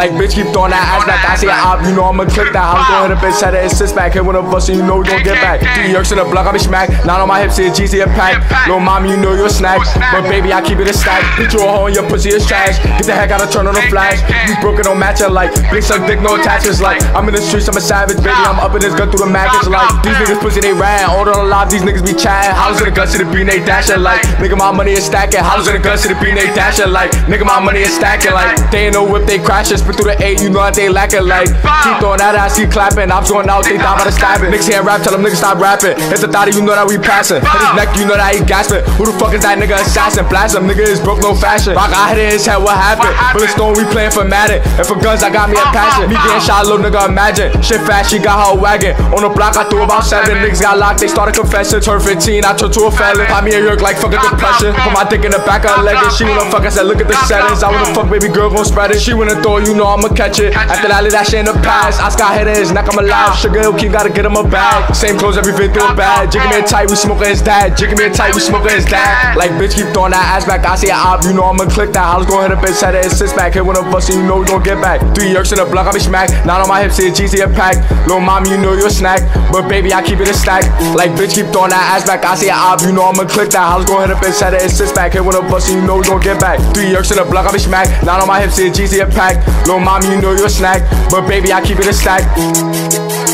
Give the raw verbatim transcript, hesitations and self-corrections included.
Like bitch keep throwing that ass back. I see a op, you know I'ma click that. I was gon' hit a bitch, had it assist back. Hit with a bust and you know we gon' get back. Three yerks in the block, I be smacked. Not on my hips, see a G C a pack. Little mommy, you know you're a snack. But baby, I keep it a stack. Hit you a hole and your pussy is trash. Get the heck out of turn on the flash. You broke it, don't match it like. Bitch suck dick, no attachments like. I'm in the streets, I'm a savage, baby. I'm up in this gun through the maggots like. These niggas pussy, they ran. Order on the live, these niggas be chatting. Hollows in the gun, see the bean, they dashing like. Nigga, my money is stacking. Hollows in the gun, see the bean, they dashing like. Nigga, my money is stacking like. They ain't no whip, they crashing. Spit through the eight, you know that they lacking like. Keep throwing that ass, keep clapping. I'm going out, they down by the stabbing. Niggas can't rap, tell them niggas stop rapping. Hit the thotty, you know that we passing. Hit his neck, you know that he gasping. Who the fuck is that nigga assassin? Blast him, nigga is broke, no fashion. Rock, I hit in his head, what happened? Bullet stone, we playing for Madden. And for guns, I got me a passion. Me getting shot, little nigga, imagine. Shit fast, she got her wagon. On the block, I threw about seven. Niggas got locked, they started confessing. Turn fifteen, I turned to a felon. Pop me a yerk like fucking depression. Put my dick in the back of her leg and she wanna fuck. I said, look at the settings. I wanna fuck, baby girl, gon' spread it. She wanna throw, you know I'ma catch it. After that, leave that shit in the past. I got hit in his neck, I'm alive. Sugar Hill King, gotta get him a bag. Same clothes, everything through a bag. Jigging me tight, we smoking his dad. Jigging me tight, we smoking his dad. Like bitch, keep throwing that ass back. I see a op, you know I'ma click that. I was gon' hit a bitch, had it assist back. Hit with a bust, and you know we gon' get back. Three yerks in the block, I be smacked. Not on my hips, see a G C a pack. Little mommy, you know you're a snack. But baby, I keep it a stack. Like bitch, keep throwing that ass back. I see a op, you know I'ma click that. I was gon' hit a bitch, had it assist back. Hit with a bust, and you know we gon' get back. Three yerks in the block, I be smacked. Not on my hips, see a G C a pack. Little mommy, you know you're a snack. But baby, I keep it a stack.